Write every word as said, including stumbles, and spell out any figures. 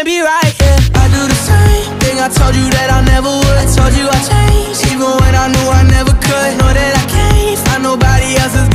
can't be right, yeah. I do the same thing I told you that I never would. I told you I changed, even when I knew I never could. Know that I can't find nobody else's